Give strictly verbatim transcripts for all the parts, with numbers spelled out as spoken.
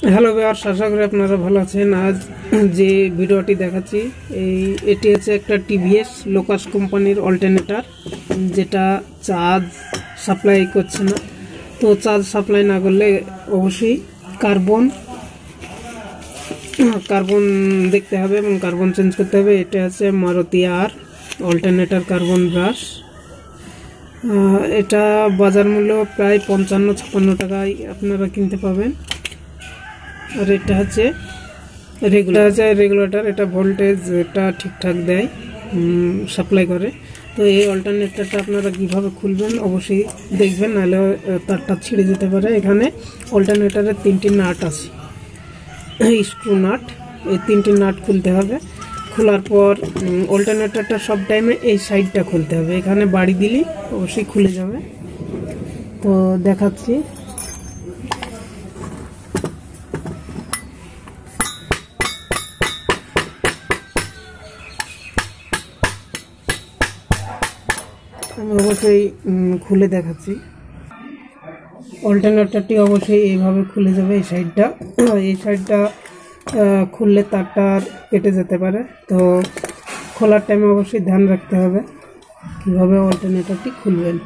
Hello viewers, আশা করি আপনারা ভালো আছেন। আজ যে ভিডিওটি দেখাচ্ছি এই এটি হচ্ছে একটা টিভিএস লোকাস কোম্পানির অল্টারনেটর, যেটা চার্জ সাপ্লাই করছে না। তো চার্জ সাপ্লাই না করলে অবশ্যই কার্বন কার্বন দেখতে হবে এবং কার্বন চেঞ্জ করতে হবে। এটা হচ্ছে মারুতি আর অল্টারনেটর কার্বন ব্রাশ। এটা বাজার মূল্য প্রায় পঞ্চান্ন ছাপ্পান্ন টাকায় আপনারা কিনতে পাবেন। আর এটা হচ্ছে রেগুলার হচ্ছে রেগুলেটর, এটা ভোল্টেজ এটা ঠিকঠাক দেয়, সাপ্লাই করে। তো এই অল্টারনেটরটা আপনারা কীভাবে খুলবেন অবশ্যই দেখবেন, নাহলে তারটা ছিঁড়ে যেতে পারে। এখানে অল্টারনেটরের তিনটি নাট আছে, স্ক্রু নাট। এই তিনটি নাট খুলতে হবে। খোলার পর অল্টারনেটরটা সব টাইমে এই সাইডটা খুলতে হবে, এখানে বাড়ি দিলেই অবশ্যই খুলে যাবে। তো দেখাচ্ছি। আমি অবশ্যই খুলে দেখাচ্ছি। অল্টারনেটরটি অবশ্যই এইভাবে খুলে যাবে। এই সাইডটা এই সাইডটা খুললে তারটা কেটে যেতে পারে। তো খোলার টাইমে অবশ্যই ধ্যান রাখতে হবে কীভাবে অল্টারনেটরটি খুলবেন।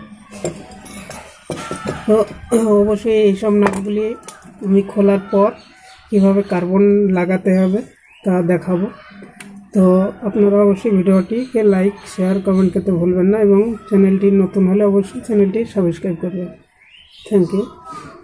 তো অবশ্যই এইসব নাটগুলি আমি খোলার পর কীভাবে কার্বন লাগাতে হবে তা দেখাবো। তো আপনারা অবশ্যই ভিডিওটিকে লাইক শেয়ার কমেন্ট করতে ভুলবেন না এবং চ্যানেলটি নতুন হলে অবশ্যই চ্যানেলটি সাবস্ক্রাইব করবেন। Thank you.